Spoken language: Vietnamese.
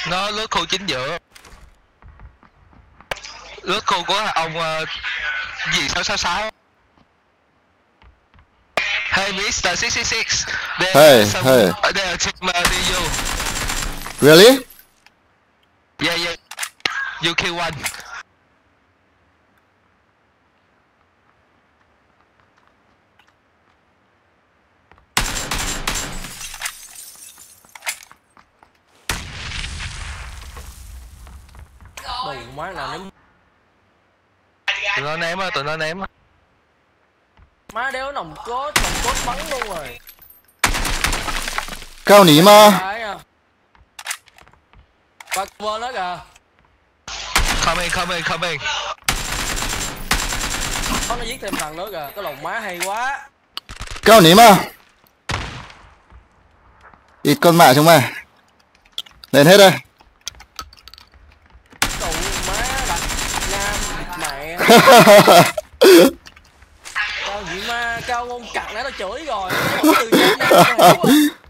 Nó lướt khu chính giữa. Lướt khu của ông gì 666. Hey Mr. 666. Hey, hey. There are team near you. Really? Yeah, yeah. You kill one. Đồ má nào ném. Tụi nó ném. Má đéo nòng cốt bắn luôn rồi. Cao ní mà. Và cover nó kìa. Coming. Nó giết thêm thằng nữa kìa, cái lồng má hay quá. Cao ní mà. Ít con mẹ chúng mày. Lên hết đây. Đồ má đặt nam mẹ. Cao gì ma, cao ngon cặt nãy nó chửi rồi. Nó từ